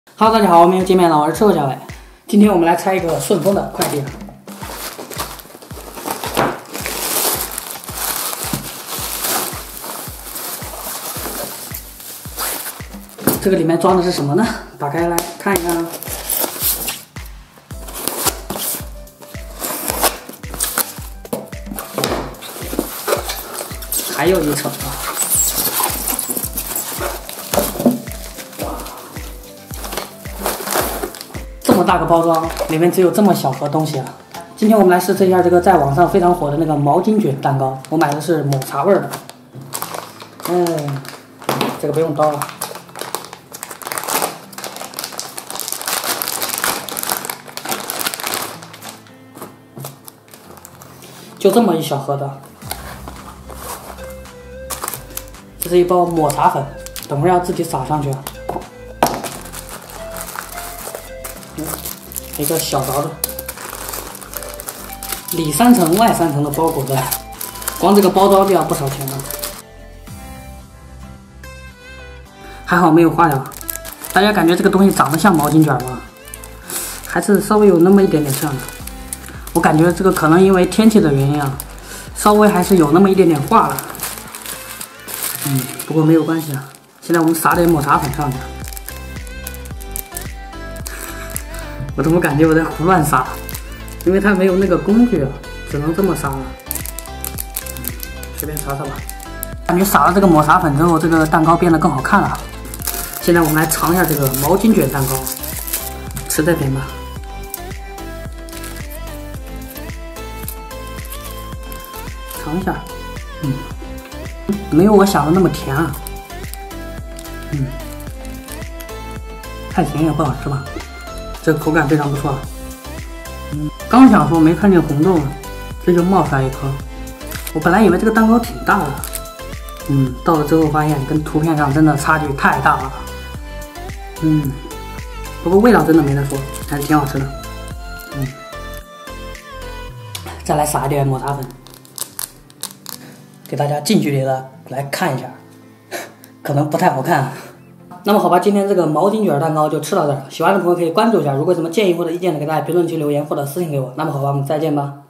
Hello， 大家好，我们又见面了，我是吃货小伟。今天我们来拆一个顺丰的快递。这个里面装的是什么呢？打开来看一看。还有一层啊！这么大个包装，里面只有这么小盒东西啊！今天我们来试吃一下这个在网上非常火的那个毛巾卷蛋糕，我买的是抹茶味的。这个不用刀了。就这么一小盒的。这是一包抹茶粉，等会儿要自己撒上去。一个小勺子，里3层外3层的包裹的，光这个包装就要不少钱了。还好没有化掉。大家感觉这个东西长得像毛巾卷吗？还是稍微有那么一点点像的。我感觉这个可能因为天气的原因啊，稍微还是有那么一点点化了。不过没有关系啊。现在我们撒点抹茶粉上去。我怎么感觉我在胡乱撒？因为它没有那个工具啊，只能这么撒了。随便撒撒吧。感觉撒了这个抹茶粉之后，这个蛋糕变得更好看了。现在我们来尝一下这个毛巾卷蛋糕，吃这边吧。尝一下，没有我想的那么甜啊。太甜也不好吃吧。这个口感非常不错。刚想说没看见红豆呢，这就冒出来一颗。我本来以为这个蛋糕挺大的，到了之后发现跟图片上真的差距太大了。不过味道真的没得说，还是挺好吃的。再来撒一点抹茶粉，给大家近距离的来看一下，可能不太好看。那么好吧，今天这个毛巾卷蛋糕就吃到这儿了。喜欢的朋友可以关注一下，如果有什么建议或者意见呢，给大家评论区留言或者私信给我。那么好吧，我们再见吧。